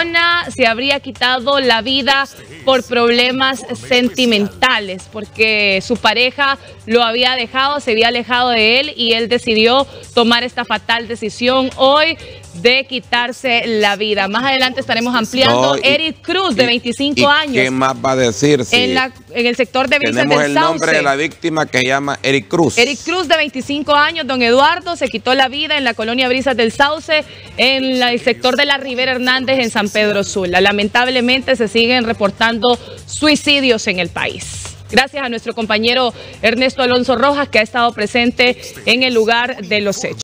se habría quitado la vida por problemas sentimentales, porque su pareja lo había dejado, se había alejado de él y él decidió tomar esta fatal decisión hoy de quitarse la vida. Más adelante estaremos ampliando. Eric Cruz, de 25 años. ¿Qué más va a decir? Si en el sector de Brisas del Sauce. Tenemos el nombre de la víctima, que se llama Eric Cruz. Eric Cruz, de 25 años, don Eduardo, se quitó la vida en la colonia Brisas del Sauce, en el sector de la Rivera Hernández, en San Pedro Sula. Lamentablemente se siguen reportando suicidios en el país. Gracias a nuestro compañero Ernesto Alonso Rojas, que ha estado presente en el lugar de los hechos.